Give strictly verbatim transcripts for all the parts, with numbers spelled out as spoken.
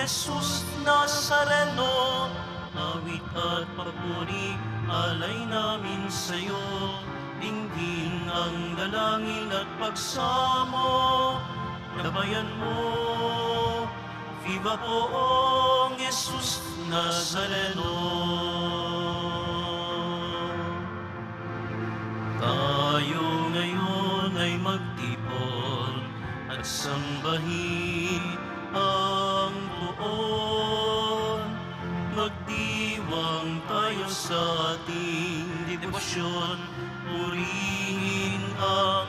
Jesus Nazareno, awit at papuri, alay namin sa'yo. Dinggin ang dalangin at pagsamo, gabayan mo. Viva poong Jesus Nazareno. Tayo ngayon ay magtipon at sambahin ang poon. Magdiwang tayo sa ating debosyon, purihin ang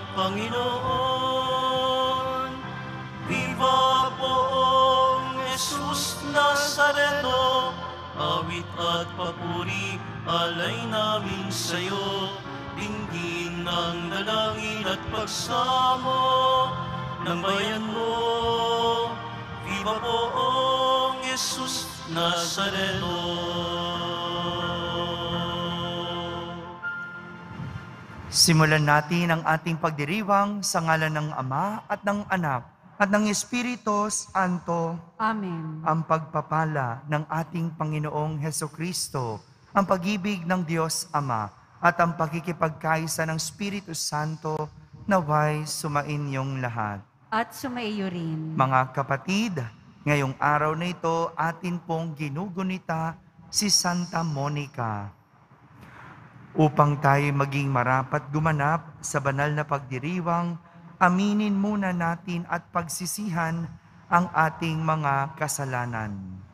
Panginoon. Viva poong Jesus Nazareno, awit at papuri, alay namin sa'yo. Dinggin ang dalangin at pagsamo ng bayan mo. Viva poong Jesus Nazareno. Simulan natin ang ating pagdiriwang sa ngalan ng Ama at ng Anak at ng Espiritu Santo. Amen. Ang pagpapala ng ating Panginoong Hesukristo, ang pag-ibig ng Diyos Ama, at ang pakikipagkaisa ng Espiritu Santo naway sumainyong lahat. At sumaiyo rin. Mga kapatid, ngayong araw na ito atin pong ginugunita si Santa Monica. Upang tayo maging marapat gumanap sa banal na pagdiriwang, aminin muna natin at pagsisihan ang ating mga kasalanan.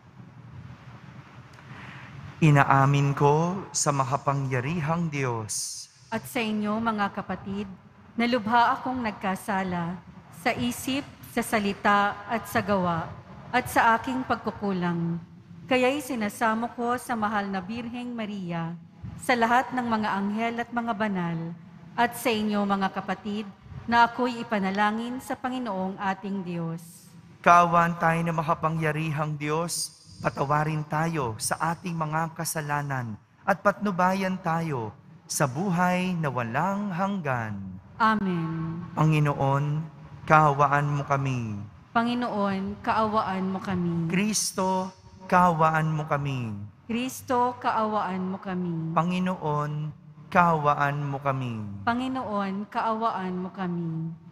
Inaamin ko sa makapangyarihang Diyos At sa inyo, mga kapatid, na lubha akong nagkasala sa isip, sa salita at sa gawa, at sa aking pagkukulang. Kaya'y sinasamo ko sa mahal na Birheng Maria, sa lahat ng mga anghel at mga banal, at sa inyo, mga kapatid, na ako'y ipanalangin sa Panginoong ating Diyos. Kaawaan tayo na makapangyarihang Diyos, patawarin tayo sa ating mga kasalanan at patnubayan tayo sa buhay na walang hanggan. Amen. Panginoon, kaawaan mo kami. Panginoon, kaawaan mo kami. Kristo, kaawaan mo kami. Kristo, kaawaan mo kami. Panginoon, kaawaan mo kami. Panginoon, kaawaan mo kami.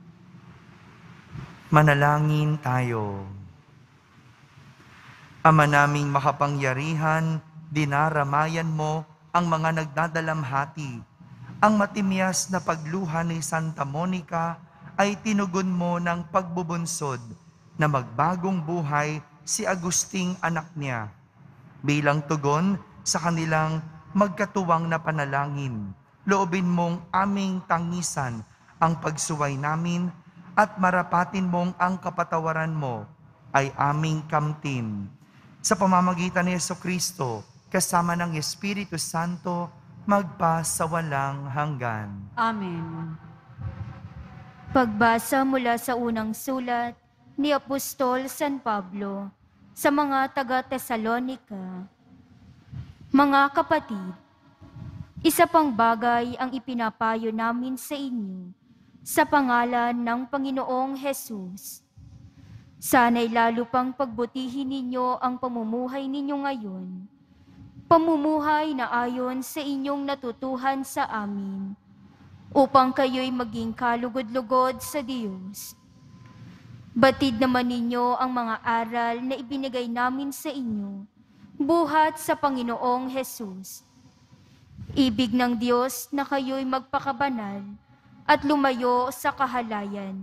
Manalangin tayo. Ama naming makapangyarihan, dinaramayan mo ang mga nagdadalamhati. Ang matimyas na pagluha ni Santa Monica ay tinugon mo ng pagbubunsod na magbagong buhay si Agusting anak niya. Bilang tugon sa kanilang magkatuwang na panalangin, loobin mong aming tangisan ang pagsuway namin at marapatin mong ang kapatawaran mo ay aming kamtin. Sa pamamagitan ni Jesucristo, kasama ng Espiritu Santo, magpa sa walang hanggan. Amen. Pagbasa mula sa unang sulat ni Apostol San Pablo sa mga taga-Tesalonika. Mga kapatid, isa pang bagay ang ipinapayo namin sa inyo sa pangalan ng Panginoong Hesus. Sana'y lalo pang pagbutihin ninyo ang pamumuhay ninyo ngayon, pamumuhay na ayon sa inyong natutuhan sa amin, upang kayo'y maging kalugod-lugod sa Diyos. Batid naman ninyo ang mga aral na ibinigay namin sa inyo, buhat sa Panginoong Hesus. Ibig ng Diyos na kayo'y magpakabanal at lumayo sa kahalayan.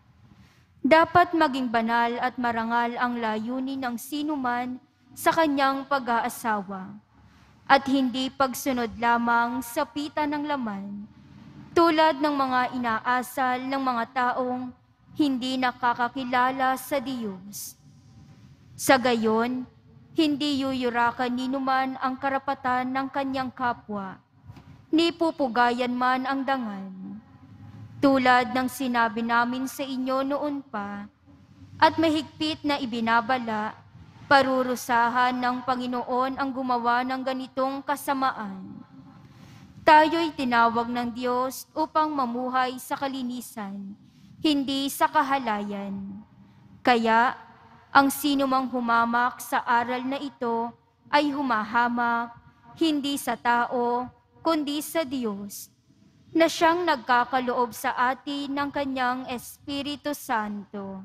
Dapat maging banal at marangal ang layunin ng sinuman sa kanyang pag-aasawa at hindi pagsunod lamang sa pita ng laman, tulad ng mga inaasal ng mga taong hindi nakakakilala sa Diyos. Sa gayon, hindi yuyurakan ni numan ang karapatan ng kanyang kapwa, ni pupugayan man ang dangal. Tulad ng sinabi namin sa inyo noon pa, at mahigpit na ibinabala, parurusahan ng Panginoon ang gumawa ng ganitong kasamaan. Tayo'y tinawag ng Diyos upang mamuhay sa kalinisan, hindi sa kahalayan. Kaya, Ang sinumang humamak sa aral na ito ay humahamak hindi sa tao, kundi sa Diyos, na siyang nagkakaloob sa atin ng kanyang Espiritu Santo.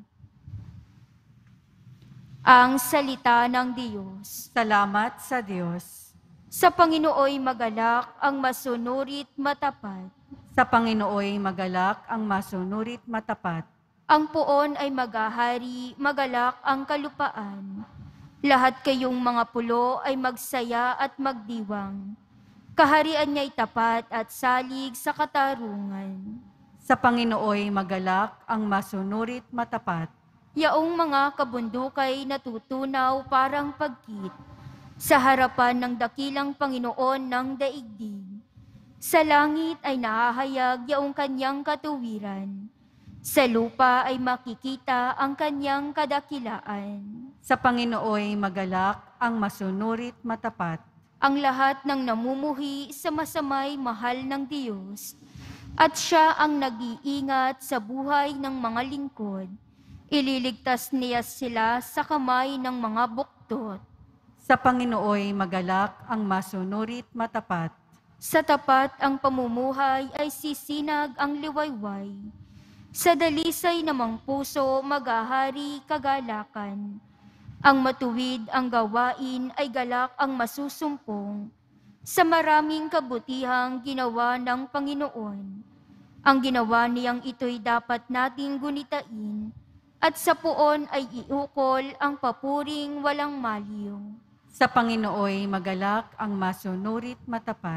Ang salita ng Diyos. Salamat sa Diyos. Sa Panginooy magalak ang masunurit matapat. Sa Panginooy magalak ang masunurit matapat. Ang puon ay maghahari, magalak ang kalupaan. Lahat kayong mga pulo ay magsaya at magdiwang. Kaharian niya'y tapat at salig sa katarungan. Sa Panginooy magalak ang masunurit matapat. Yaong mga kabundukay natutunaw parang pagkit sa harapan ng dakilang Panginoon ng daigdig. Sa langit ay nahahayag yaong kanyang katuwiran. Sa lupa ay makikita ang kanyang kadakilaan. Sa Panginooy magalak ang masunurit matapat. Ang lahat ng namumuhi sa masamay mahal ng Diyos, at siya ang nag-iingat sa buhay ng mga lingkod. Ililigtas niya sila sa kamay ng mga buktot. Sa Panginooy magalak ang masunurit matapat. Sa tapat ang pamumuhay ay sisinag ang liwayway. Sa dalisay namang puso maghahari kagalakan. Ang matuwid ang gawain ay galak ang masusumpong. Sa maraming kabutihang ginawa ng Panginoon, ang ginawa niyang ito'y dapat nating gunitain, at sa puon ay iukol ang papuring walang maliw. Sa Panginooy magalak ang masunurit matapat.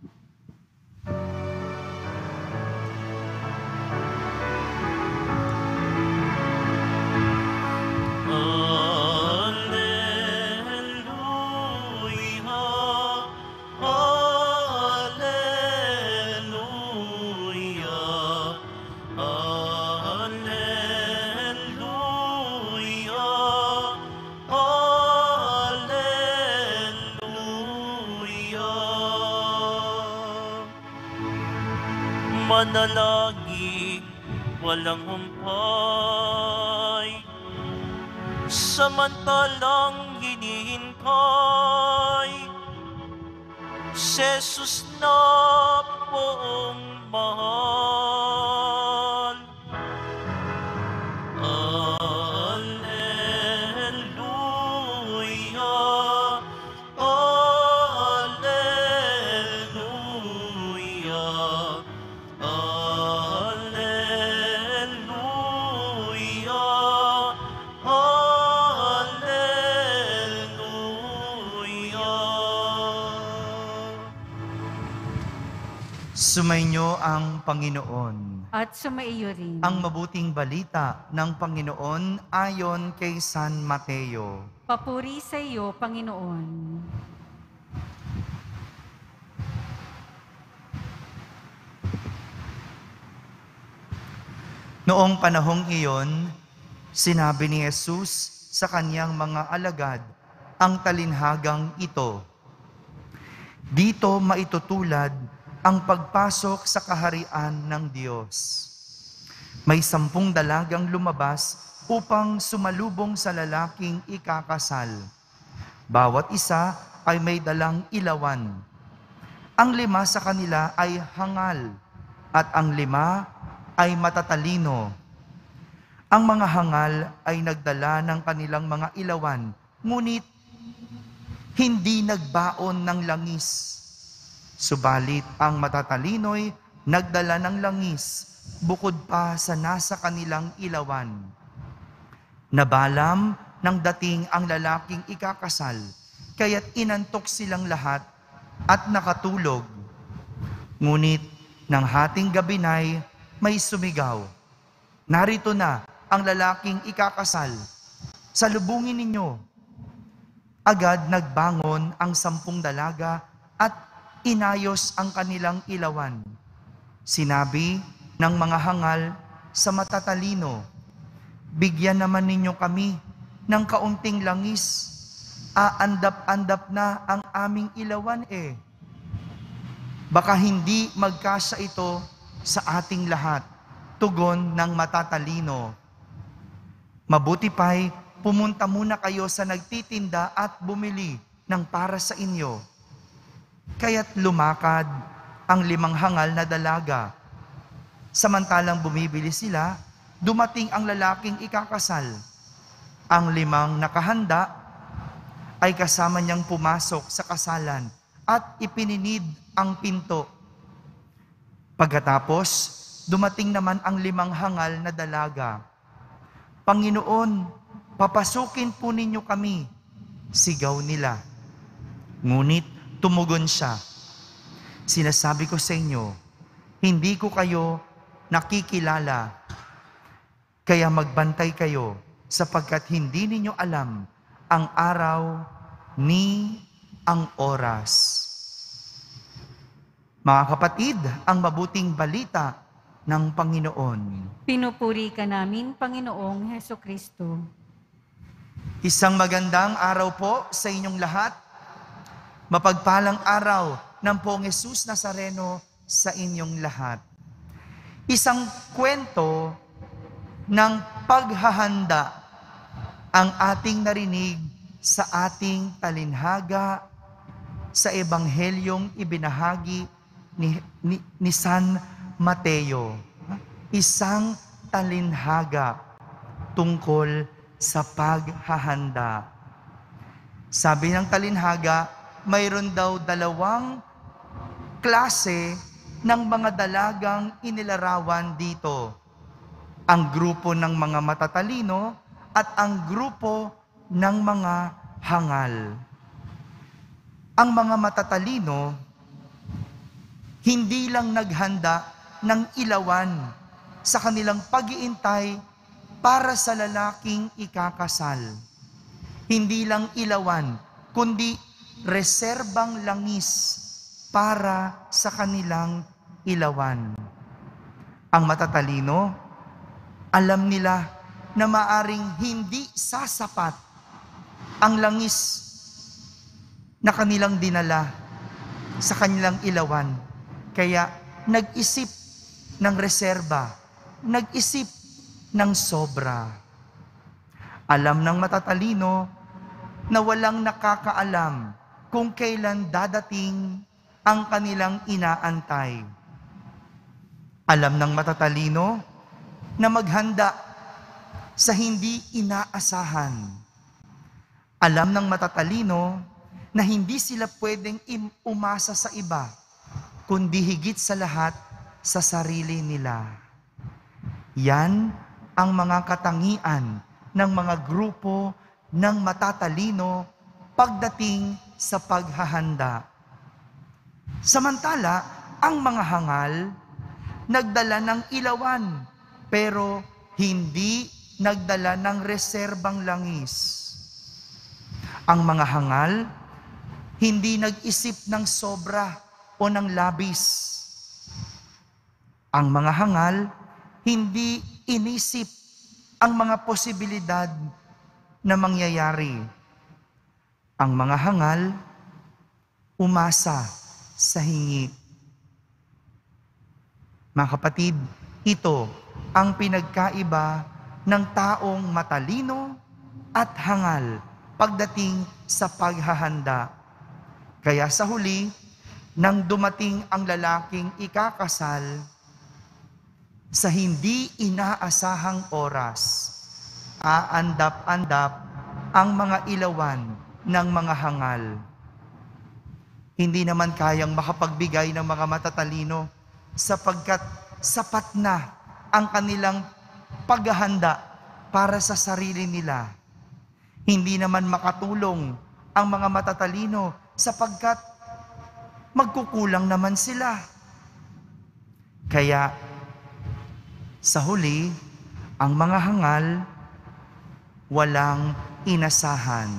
Manalangin, walang humpay, samantalang hinihintay, si Jesus na poong mahal. Alleluia, Alleluia. Sumainyo ang Panginoon. At sumaiyo rin. Ang mabuting balita ng Panginoon ayon kay San Mateo. Papuri sa iyo, Panginoon. Noong panahong iyon, sinabi ni Jesus sa kanyang mga alagad ang talinhagang ito. Dito maitutulad ang pagpasok sa kaharian ng Diyos. May sampung dalagang lumabas upang sumalubong sa lalaking ikakasal. Bawat isa ay may dalang ilawan. Ang lima sa kanila ay hangal at ang lima ay matatalino. Ang mga hangal ay nagdala ng kanilang mga ilawan, ngunit hindi nagbaon ng langis. Subalit ang matatalino'y nagdala ng langis bukod pa sa nasa kanilang ilawan. Nabalam ng dating ang lalaking ikakasal, kaya't inantok silang lahat at nakatulog. Ngunit nang hating gabi na'y may sumigaw, "Narito na ang lalaking ikakasal, salubungin ninyo." Agad nagbangon ang sampung dalaga at inayos ang kanilang ilawan. Sinabi ng mga hangal sa matatalino, "Bigyan naman ninyo kami ng kaunting langis. Aandap-andap na ang aming ilawan eh. Baka hindi magkasya ito sa ating lahat." Tugon ng matatalino, "Mabuti pa'y pumunta muna kayo sa nagtitinda at bumili ng para sa inyo. Kaya't lumakad ang limang hangal na dalaga. Samantalang bumibili sila, dumating ang lalaking ikakasal. Ang limang nakahanda ay kasama niyang pumasok sa kasalan at ipininid ang pinto. Pagkatapos, dumating naman ang limang hangal na dalaga. Panginoon, papasukin po ninyo kami, sigaw nila. Ngunit tumugon siya, sinasabi ko sa inyo, hindi ko kayo nakikilala. Kaya magbantay kayo sapagkat hindi ninyo alam ang araw ni ang oras. Mga kapatid, ang mabuting balita ng Panginoon. Pinupuri ka namin, Panginoong Hesukristo. Isang magandang araw po sa inyong lahat. Mapagpalang araw ng Poong Jesus Nazareno sa inyong lahat. Isang kwento ng paghahanda ang ating narinig sa ating talinhaga sa Ebanghelyong ibinahagi ni, ni, ni San Mateo. Isang talinhaga tungkol sa paghahanda. Sabi ng talinhaga, mayroon daw dalawang klase ng mga dalagang inilarawan dito. Ang grupo ng mga matatalino at ang grupo ng mga hangal. Ang mga matatalino, hindi lang naghanda ng ilawan sa kanilang pag-iintay para sa lalaking ikakasal. Hindi lang ilawan, kundi reserbang langis para sa kanilang ilawan. Ang matatalino, alam nila na maaring hindi sasapat ang langis na kanilang dinala sa kanilang ilawan. Kaya nag-isip ng reserba, nag-isip ng sobra. Alam ng matatalino na walang nakakaalam kung kailan dadating ang kanilang inaantay. Alam ng matatalino na maghanda sa hindi inaasahan. Alam ng matatalino na hindi sila pwedeng umasa sa iba, kundi higit sa lahat sa sarili nila. Yan ang mga katangian ng mga grupo ng matatalino pagdating sa paghahanda. Samantala, ang mga hangal nagdala ng ilawan, pero hindi nagdala ng reserbang langis. Ang mga hangal hindi nag-isip ng sobra o ng labis. Ang mga hangal hindi inisip ang mga posibilidad na mangyayari. Ang mga hangal umasa sa hingi. Mga kapatid, ito ang pinagkaiba ng taong matalino at hangal pagdating sa paghahanda. Kaya sa huli, nang dumating ang lalaking ikakasal, sa hindi inaasahang oras, aandap-andap ang mga ilawan ng mga hangal. Hindi naman kayang makapagbigay ng mga matatalino sapagkat sapat na ang kanilang paghahanda para sa sarili nila. Hindi naman makatulong ang mga matatalino sapagkat magkukulang naman sila. Kaya sa huli, ang mga hangal walang inasahan.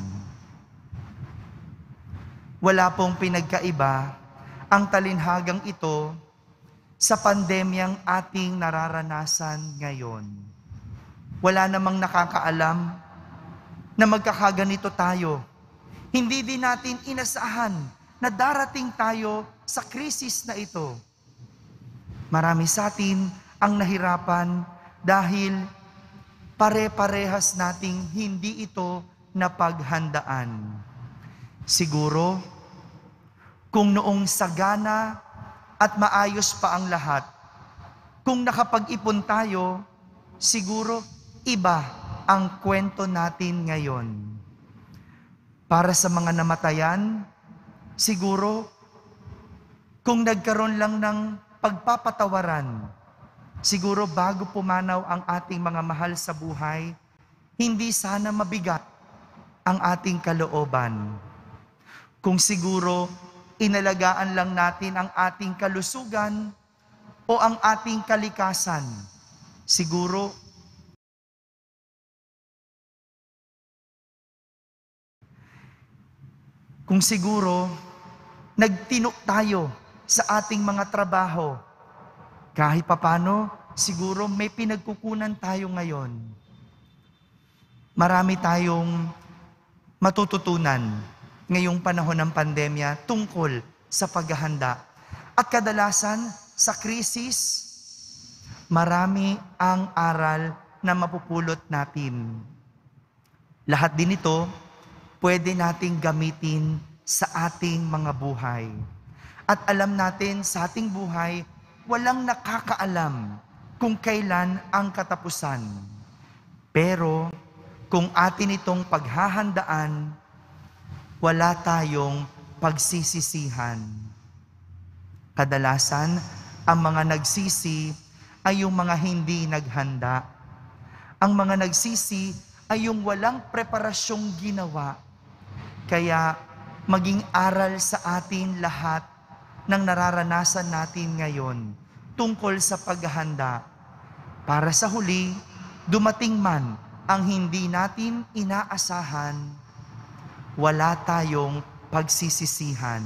Wala pong pinagkaiba ang talinhagang ito sa pandemyang ating nararanasan ngayon. Wala namang nakakaalam na magkakaganito tayo. Hindi din natin inasahan na darating tayo sa krisis na ito. Marami sa atin ang nahirapan dahil pare-parehas nating hindi ito napaghandaan. Siguro, kung noong sagana at maayos pa ang lahat, kung nakapag-ipon tayo, siguro iba ang kwento natin ngayon. Para sa mga namatayan, siguro kung nagkaroon lang ng pagpapatawaran, siguro bago pumanaw ang ating mga mahal sa buhay, hindi sana mabigat ang ating kalooban. Kung siguro inalagaan lang natin ang ating kalusugan o ang ating kalikasan, siguro kung siguro nagtinok tayo sa ating mga trabaho, kahit papano, siguro may pinagkukunan tayo ngayon. Marami tayong matututunan ngayong panahon ng pandemya tungkol sa paghahanda. At kadalasan, sa krisis, marami ang aral na mapupulot natin. Lahat din ito, pwede nating gamitin sa ating mga buhay. At alam natin sa ating buhay, walang nakakaalam kung kailan ang katapusan. Pero kung atin itong paghahandaan, wala tayong pagsisisihan. Kadalasan, ang mga nagsisi ay yung mga hindi naghanda. Ang mga nagsisi ay yung walang preparasyong ginawa. Kaya maging aral sa atin lahat ng nararanasan natin ngayon tungkol sa paghahanda. Para sa huli, dumating man ang hindi natin inaasahan, wala tayong pagsisisihan.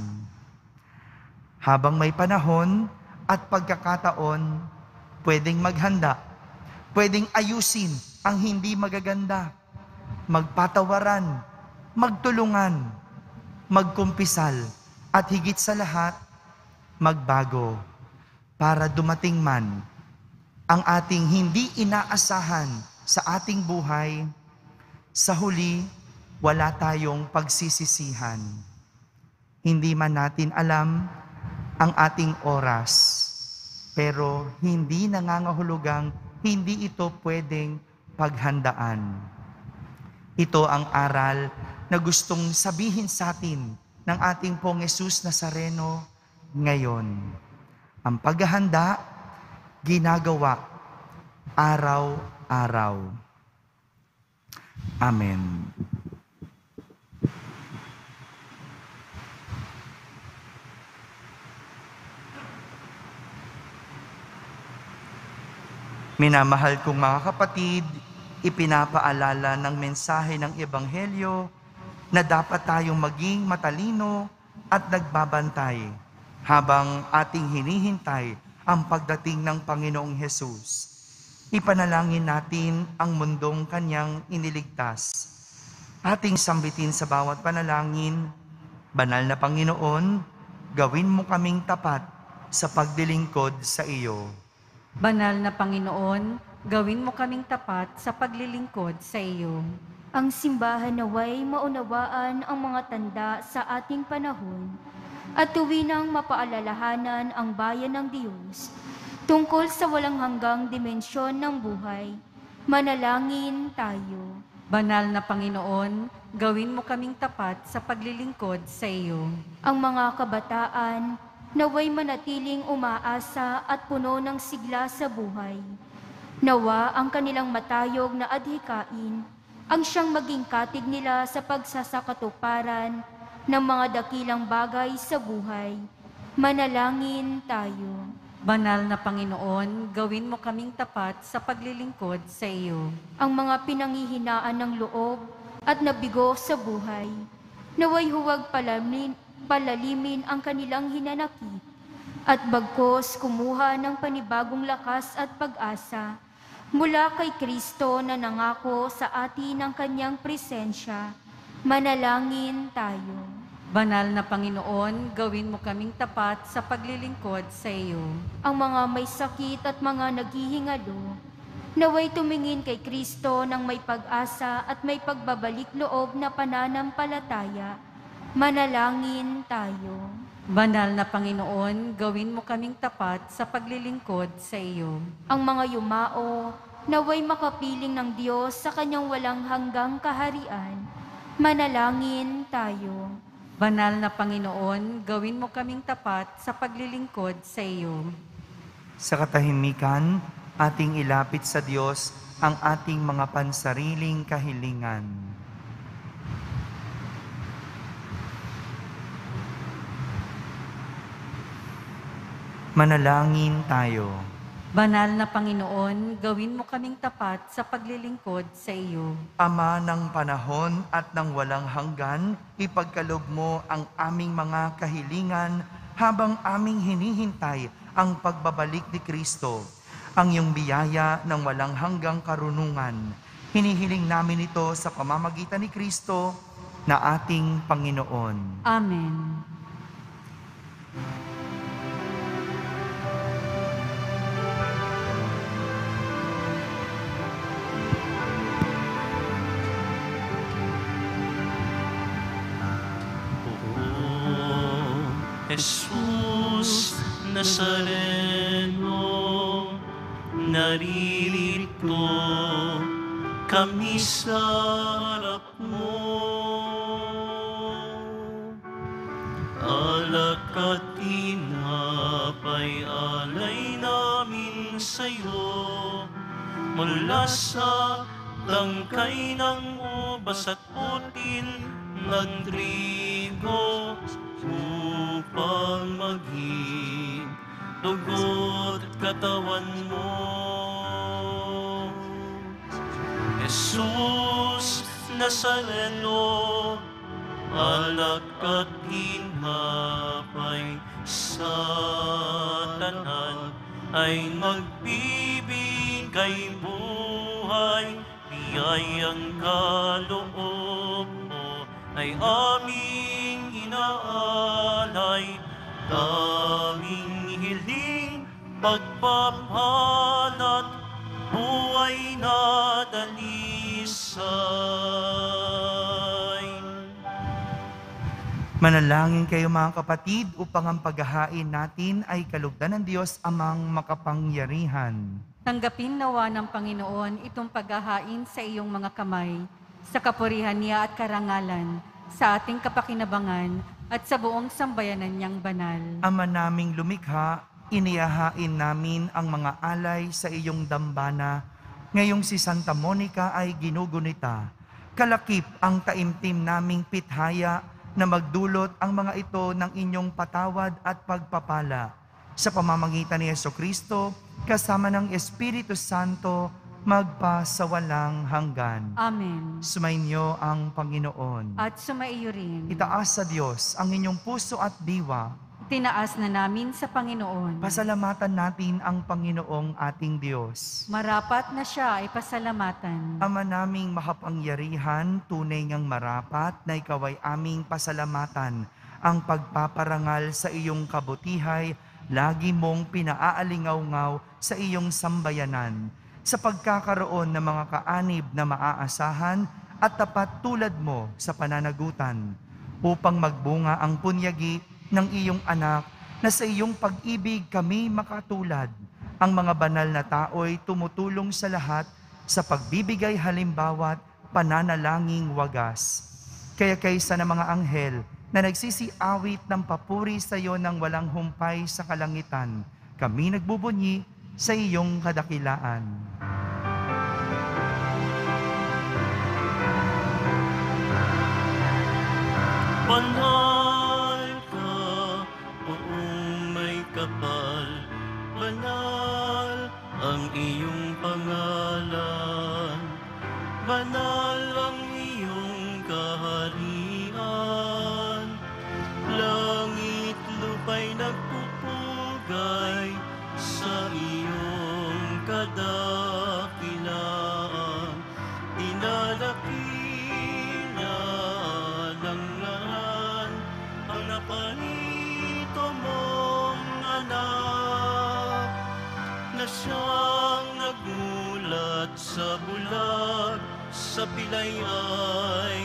Habang may panahon at pagkakataon, pwedeng maghanda, pwedeng ayusin ang hindi magaganda, magpatawaran, magtulungan, magkumpisal, at higit sa lahat, magbago para dumating man ang ating hindi inaasahan sa ating buhay, sa huli, wala tayong pagsisisihan. Hindi man natin alam ang ating oras, pero hindi nangangahulugang hindi ito pwedeng paghandaan. Ito ang aral na gustong sabihin sa atin ng ating Pong Jesus Nazareno ngayon. Ang paghahanda, ginagawa araw-araw. Amen. Minamahal kong mga kapatid, ipinapaalala ng mensahe ng Ebanghelyo na dapat tayong maging matalino at nagbabantay habang ating hinihintay ang pagdating ng Panginoong Hesus. Ipanalangin natin ang mundong Kanyang iniligtas. Ating sambitin sa bawat panalangin, Banal na Panginoon, gawin mo kaming tapat sa paglilingkod sa iyo. Banal na Panginoon, gawin mo kaming tapat sa paglilingkod sa iyo. Ang simbahan naway maunawaan ang mga tanda sa ating panahon at tuwinang mapaalalahanan ang bayan ng Diyos tungkol sa walang hanggang dimensyon ng buhay. Manalangin tayo. Banal na Panginoon, gawin mo kaming tapat sa paglilingkod sa iyo. Ang mga kabataan naway manatiling umaasa at puno ng sigla sa buhay. Nawa ang kanilang matayog na adhikain ang siyang maging katig nila sa pagsasakatuparan ng mga dakilang bagay sa buhay. Manalangin tayo. Banal na Panginoon, gawin mo kaming tapat sa paglilingkod sa iyo. Ang mga pinanghihinaan ng loob at nabigo sa buhay, naway huwag palamin, palalimin ang kanilang hinanakit at bagkos kumuha ng panibagong lakas at pag-asa mula kay Kristo na nangako sa atin ng kanyang presensya. Manalangin tayo. Banal na Panginoon, gawin mo kaming tapat sa paglilingkod sa iyo. Ang mga may sakit at mga naghihingalo, Naway tumingin kay Kristo ng may pag-asa at may pagbabalik loob na pananampalataya. Manalangin tayo. Banal na Panginoon, gawin mo kaming tapat sa paglilingkod sa iyo. Ang mga yumao, naway makapiling ng Diyos sa kanyang walang hanggang kaharian. Manalangin tayo. Banal na Panginoon, gawin mo kaming tapat sa paglilingkod sa iyo. Sa katahimikan, ating ilapit sa Diyos ang ating mga pansariling kahilingan. Manalangin tayo. Banal na Panginoon, gawin mo kaming tapat sa paglilingkod sa iyo. Ama ng panahon at ng walang hanggan, ipagkaloob mo ang aming mga kahilingan habang aming hinihintay ang pagbabalik ni Kristo. Ang iyong biyaya ng walang hanggang karunungan. Hinihiling namin ito sa pamamagitan ni Kristo na ating Panginoon. Amen. Jesus Nazareno, naririto kami sa harap mo. Alak at tinapay alay namin sa'yo, mula sa tangkay ng ubas at putin ng trigo, upang maging dugo't katawan mo. Jesus Nazareno, alak at tinapay sa tanan ay magbibigay buhay, biyayang kaloob mo ay aming inaalay, aming hiling pagpapalat, buhay na dalisay. Manalangin kayo mga kapatid upang ang paghahain natin ay kalugdan ng Diyos amang makapangyarihan. Tanggapin nawa ng Panginoon itong paghahain sa iyong mga kamay, sa kapurihan niya at karangalan, sa ating kapakinabangan at sa buong sambayanan niyang banal. Ama naming lumikha, inihahain namin ang mga alay sa iyong dambana. Ngayong si Santa Monica ay ginugunita. Kalakip ang taimtim naming pithaya na magdulot ang mga ito ng inyong patawad at pagpapala. Sa pamamagitan ni Jesucristo, kasama ng Espiritu Santo, magpa sa walang hanggan. Amen. Sumainyo ang Panginoon. At sumaiyo rin. Itaas sa Diyos ang inyong puso at diwa. Tinaas na namin sa Panginoon. Pasalamatan natin ang Panginoong ating Diyos. Marapat na siya ay pasalamatan. Ama naming makapangyarihan, tunay ngang marapat na ikaw ay aming pasalamatan. Ang pagpaparangal sa iyong kabutihay, lagi mong pinaaalingaw-ngaw sa iyong sambayanan. Sa pagkakaroon ng mga kaanib na maaasahan at tapat tulad mo sa pananagutan, upang magbunga ang punyagi ng iyong anak na sa iyong pag-ibig kami makatulad. Ang mga banal na tao'y tumutulong sa lahat sa pagbibigay halimbawa't pananalangin wagas. Kaya kaysa ng mga anghel na nagsisiawit ng papuri sa iyo ng walang humpay sa kalangitan, kami nagbubunyi sa iyong kadakilaan. Banal ka, buong may kapal, banal ang iyong pangalan, banal ang iyong kaharian, langit lupa'y nagpupugay sa iyong kadakilaan, dinadakila ng lahat ang naparito mong anak na siyang nagmula at sa bulag, sa pilay ay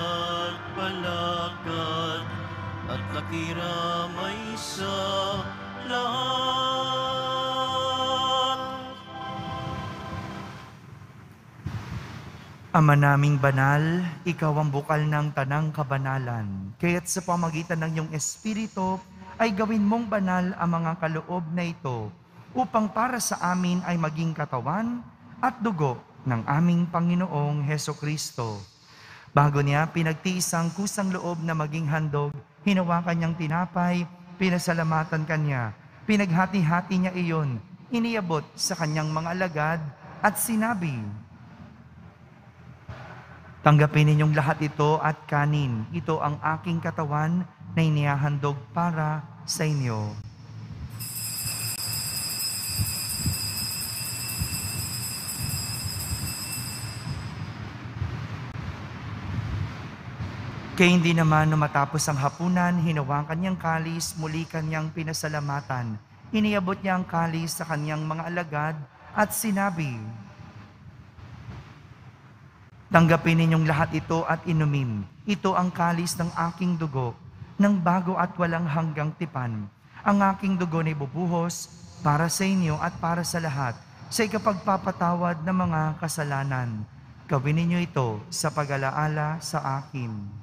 nagpalakad, at nakiramay sa lahat. Ama naming banal, ikaw ang bukal ng tanang kabanalan. Kaya't sa pamagitan ng iyong Espiritu, ay gawin mong banal ang mga kaloob na ito, upang para sa amin ay maging katawan at dugo ng aming Panginoong Hesukristo. Bago niya pinagtiis ang kusang loob na maging handog, hinawakan niyang tinapay, pinasalamatan kanya, pinaghati-hati niya iyon, iniabot sa kanyang mga alagad at sinabi, "Tanggapin ninyong lahat ito at kanin. Ito ang aking katawan na inihahandog para sa inyo." Kaya hindi naman nung matapos ang hapunan, hinawakan niyang kalis, muli kanyang pinasalamatan. Iniabot niya ang kalis sa kanyang mga alagad at sinabi, "Tanggapin ninyong lahat ito at inumin. Ito ang kalis ng aking dugo, ng bago at walang hanggang tipan. Ang aking dugo na ibubuhos para sa inyo at para sa lahat, sa ikapagpapatawad ng mga kasalanan. Gawin ninyo ito sa pag-alaala sa akin."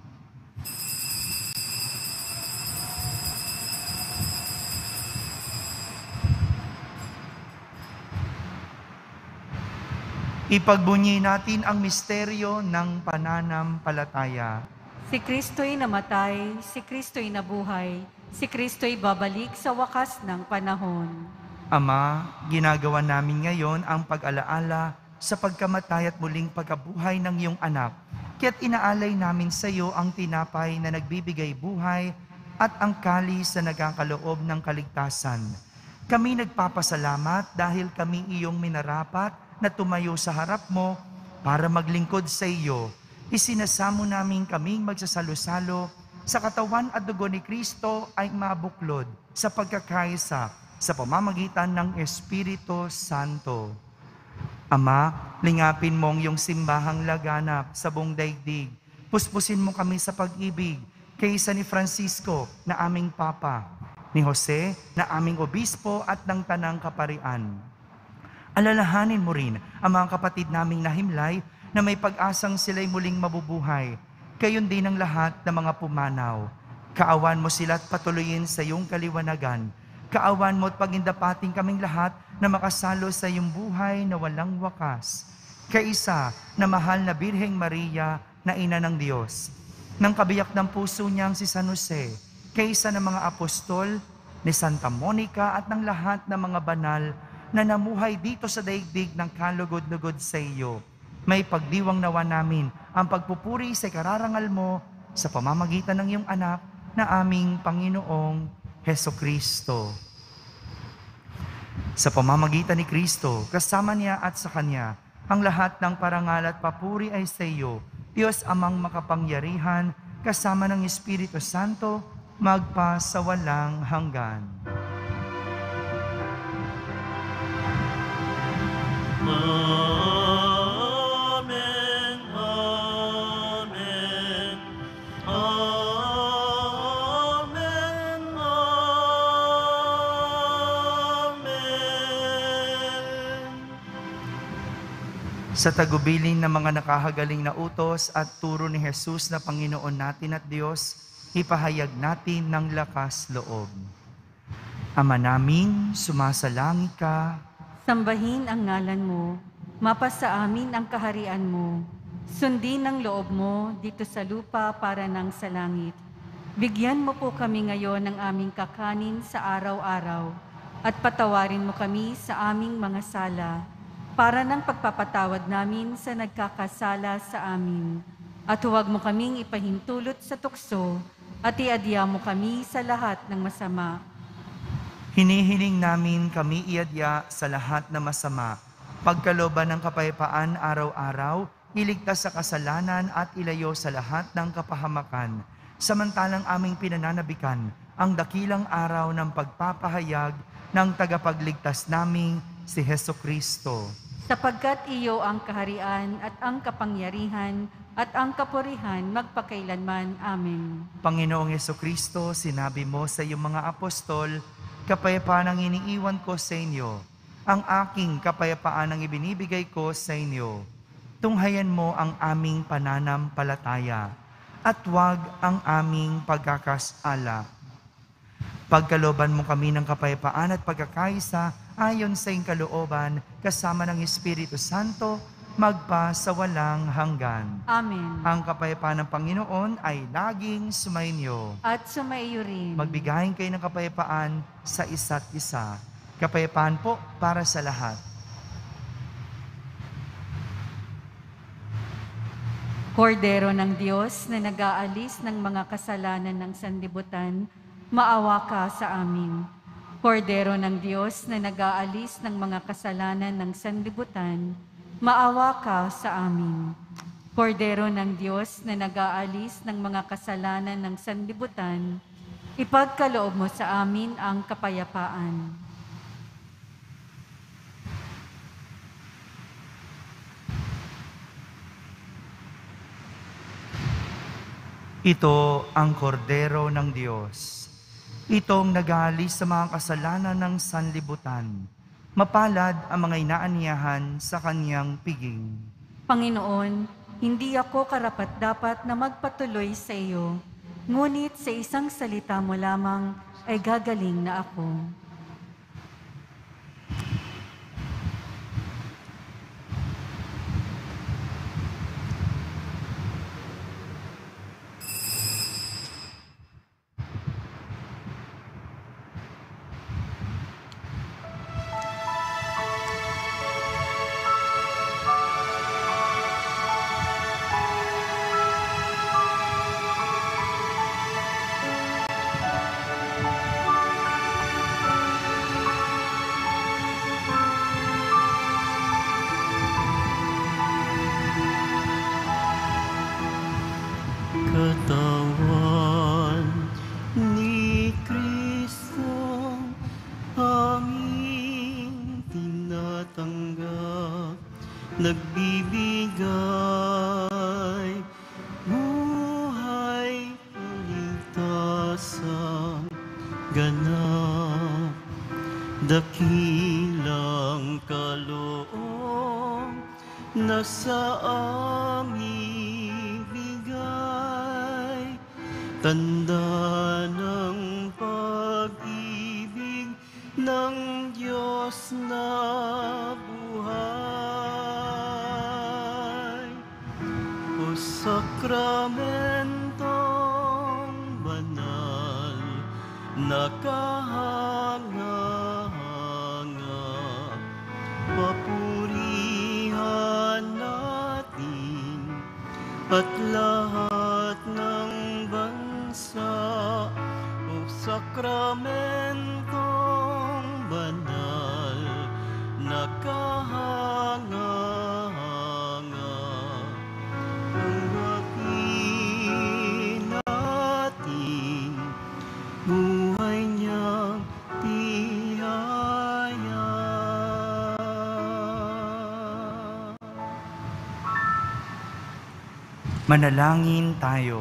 Ipagbunyi natin ang misteryo ng pananampalataya. Si Kristo'y namatay, si Kristo'y nabuhay, si Kristo'y babalik sa wakas ng panahon. Ama, ginagawa namin ngayon ang pag-alaala sa pagkamatay at muling pagkabuhay ng iyong anak. Kaya't inaalay namin sa iyo ang tinapay na nagbibigay buhay at ang kalis na nagkakaloob ng kaligtasan. Kami nagpapasalamat dahil kami iyong minarapat na tumayo sa harap mo para maglingkod sa iyo. Isinasamo namin kaming magsasalo-salo sa katawan at dugo ni Kristo ay mabuklod sa pagkakaisa sa pamamagitan ng Espiritu Santo. Ama, lingapin mong iyong simbahang laganap sa buong daigdig. Puspusin mo kami sa pag-ibig kaysa ni Francisco na aming Papa, ni Jose na aming Obispo at ng Tanang Kaparian. Alalahanin mo rin ang mga kapatid naming nahimlay na may pag-asang sila'y muling mabubuhay. Gayon din ang lahat ng mga pumanaw. Kaawan mo sila at patuloyin sa iyong kaliwanagan. Kaawan mo at pagindapating kaming lahat na makasalo sa iyong buhay na walang wakas. Kaisa na mahal na Birheng Maria na Ina ng Diyos. Nang kabiyak ng puso niyang si San Jose. Kaisa ng mga apostol, ni Santa Monica at ng lahat ng mga banal na namuhay dito sa daigdig ng kalugod-lugod sa iyo. May pagdiwang nawa namin ang pagpupuri sa kararangal mo sa pamamagitan ng iyong anak na aming Panginoong Hesukristo. Sa pamamagitan ni Kristo, kasama niya at sa Kanya, ang lahat ng parangal at papuri ay sa iyo, Diyos Amang makapangyarihan, kasama ng Espiritu Santo, magpa sa walang hanggan. Amen, amen, amen, amen. Sa tagubilin ng mga nakahagaling na utos at turo ni Jesus na Panginoon natin at Diyos, ipahayag natin ng lakas loob. Ama namin, sumasalangit ka. Sambahin ang ngalan mo, mapasa amin ang kaharian mo. Sundin ang loob mo dito sa lupa para nang sa langit. Bigyan mo po kami ngayon ng aming kakanin sa araw-araw at patawarin mo kami sa aming mga sala para ng pagpapatawad namin sa nagkakasala sa amin. At huwag mo kaming ipahintulot sa tukso at iadya mo kami sa lahat ng masama. Hinihiling namin kami iadya sa lahat na masama, pagkalooban ng kapayapaan araw-araw, iligtas sa kasalanan at ilayo sa lahat ng kapahamakan, samantalang aming pinananabikan ang dakilang araw ng pagpapahayag ng tagapagligtas naming si Hesukristo. sapagkat iyo ang kaharian at ang kapangyarihan at ang kapurihan magpakailanman. Amen. Panginoong Yesukristo, sinabi mo sa iyong mga apostol, kapayapaan ang iniiwan ko sa inyo. Ang aking kapayapaan ang ibinibigay ko sa inyo. Tunghayan mo ang aming pananampalataya at huwag ang aming pagkakasala. Pagkalooban mo kami ng kapayapaan at pagkakaisa ayon sa iyong kalooban kasama ng Espiritu Santo, magpa sa walang hanggan. Amen. Ang kapayapaan ng Panginoon ay laging sumainyo. At sumaiyo rin. Magbigayin kayo ng kapayapaan sa isa't isa. Kapayapaan po para sa lahat. Kordero ng Diyos na nag-aalis ng mga kasalanan ng sanlibutan, maawa ka sa amin. Kordero ng Diyos na nag-aalis ng mga kasalanan ng sanlibutan, maawa ka sa amin. Kordero ng Diyos na nag-aalis ng mga kasalanan ng sanlibutan, ipagkaloob mo sa amin ang kapayapaan. Ito ang kordero ng Diyos. Itong nag-aalis sa mga kasalanan ng sanlibutan. Mapalad ang mga inaaniyahan sa kanyang piging. Panginoon, hindi ako karapat-dapat na magpatuloy sa iyo, ngunit sa isang salita mo lamang ay gagaling na ako. Katawan ni Kristo, aming tinatanggap, nagbibigay buhay, kaligtasan, ganap, dakilang kaloob na sa aming bigay, tanda ng pag-ibig ng Diyos na buhay. O sakramentong banal na kahanga-hanga, papurihan natin at lahat ng bansa. O sakramentong banal na kahanga-hanga, tanggapin natin buhay niyang tihaya. Manalangin tayo.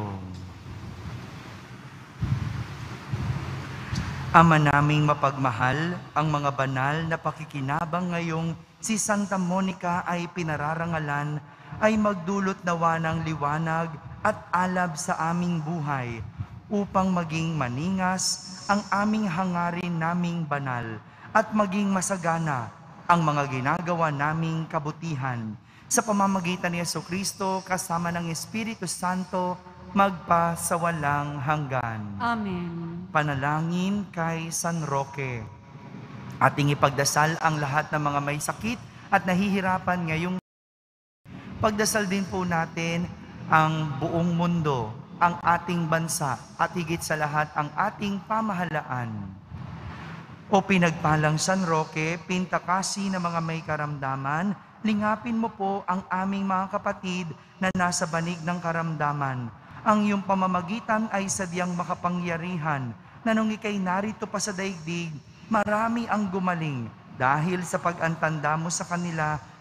Ama naming mapagmahal, ang mga banal na pakikinabang ngayong si Santa Monica ay pinararangalan ay magdulot nawa ng liwanag at alab sa aming buhay upang maging maningas ang aming hangarin naming banal at maging masagana ang mga ginagawa naming kabutihan. Sa pamamagitan ni Jesucristo kasama ng Espiritu Santo, magpa sa walang hanggan. Amen. Panalangin kay San Roque. Ating ipagdasal ang lahat ng mga may sakit at nahihirapan ngayong. Pagdasal din po natin ang buong mundo, ang ating bansa at higit sa lahat ang ating pamahalaan. O pinagpalang San Roque, pintakasi ng mga may karamdaman, lingapin mo po ang aming mga kapatid na nasa banig ng karamdaman. Ang iyong pamamagitan ay sadyang makapangyarihan na nung ikay narito pa sa daigdig, marami ang gumaling dahil sa pag-antanda mo sa kanila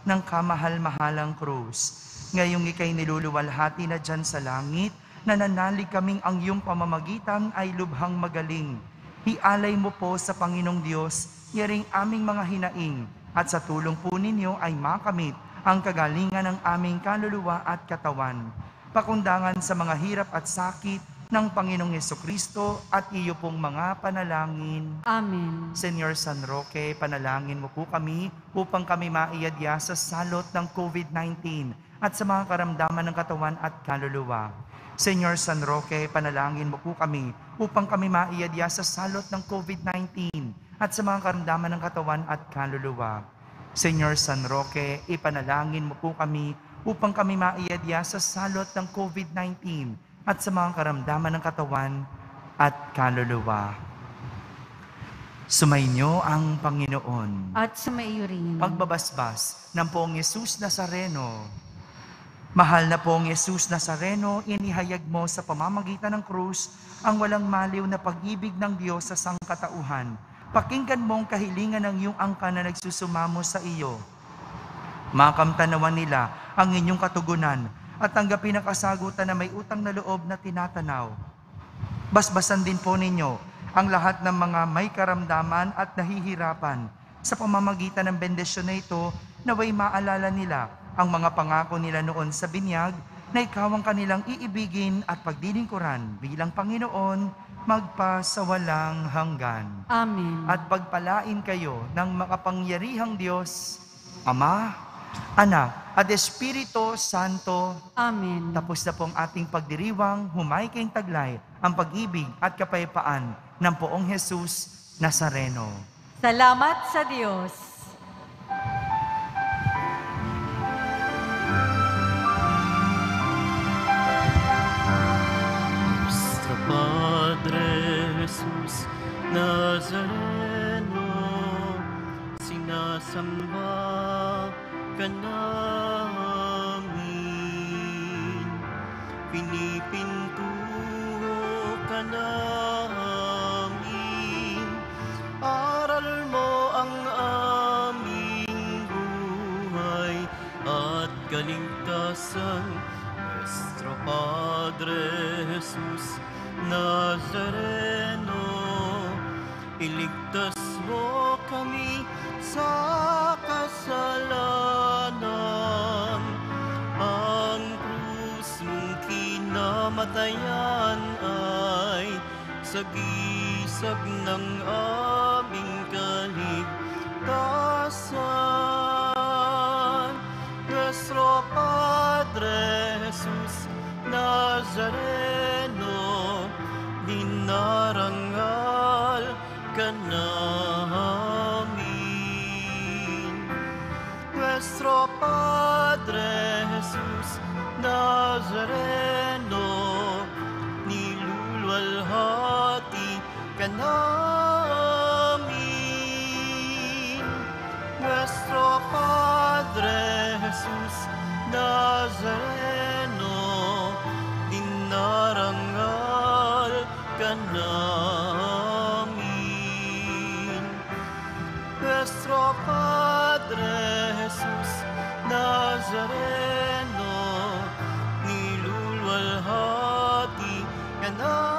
ng kamahal-mahalang krus. Ngayong ikay niluluwalhati na dyan sa langit, nananalig kaming ang iyong pamamagitan ay lubhang magaling. Ialay mo po sa Panginoong Diyos, yaring aming mga hinaing, at sa tulong po ninyo ay makamit ang kagalingan ng aming kaluluwa at katawan. Pakundangan sa mga hirap at sakit ng Panginoong Hesukristo at iyo pong mga panalangin. Amen. Senyor San Roque, panalangin mo po kami upang kami maiyadya sa salot ng COVID nineteen at sa mga karamdaman ng katawan at kaluluwa. Senyor San Roque, panalangin mo po kami upang kami maiyadya sa salot ng COVID nineteen at sa mga karamdaman ng katawan at kaluluwa. Senyor San Roque, ipanalangin mo po kami upang kami maiyadya sa salot ng COVID nineteen at sa mga karamdaman ng katawan at kaluluwa. Sumainyo ang Panginoon. At sumaiyo rin. Pagbabasbas ng Poong Yesus Nazareno. Mahal na Poong Yesus Nazareno, inihayag mo sa pamamagitan ng krus ang walang maliw na pag-ibig ng Diyos sa sangkatauhan. Pakinggan mo ang kahilingan ng iyong angka na nagsusumamo sa iyo. Makamtanawan nila ang inyong katugunan at tanggapin ang kasagutan na may utang na loob na tinatanaw. Basbasan din po ninyo ang lahat ng mga may karamdaman at nahihirapan sa pamamagitan ng bendisyon na ito, naway maalala nila ang mga pangako nila noon sa binyag na ikaw ang kanilang iibigin at pagdilingkuran bilang Panginoon magpasawalang hanggan. Amen. At pagpalain kayo ng makapangyarihang Diyos, Ama, Anak, at Espiritu Santo. Amen. Tapos na pong ating pagdiriwang, humay kayong taglay ang pag-ibig at kapayapaan ng Poong Jesus Nazareno. Salamat sa Diyos. Nuestro Padre Jesus Nazareno, sinasamba ka namin, pinipintuho ka namin, aral mo ang aming buhay at kaligtasan. Nuestro Padre Jesus Nazareno, iligtas mo kami sa kasalanan. Ang krus mong kinamatayan ay sagisag ng aming kaligtasan. Nuestro Padre Jesus Nazareno, dinarangal ka namin. Nuestro Padre Jesus Nazareno, niluluwalhati ka namin. Nuestro Padre Jesus Nazareno, dinarangal ka namin. Nuestro Padre Jesus Nazareno, niluluwalhati ka namin.